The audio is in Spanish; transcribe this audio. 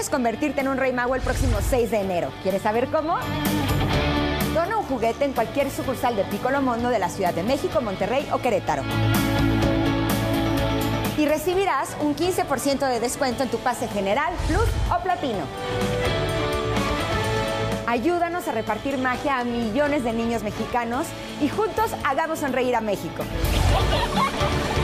convertirte en un rey mago el próximo 6 de enero. ¿Quieres saber cómo? Dona un juguete en cualquier sucursal de Piccolo Mondo de la Ciudad de México, Monterrey o Querétaro. Y recibirás un 15% de descuento en tu pase general, plus o platino. Ayúdanos a repartir magia a millones de niños mexicanos y juntos hagamos sonreír a México.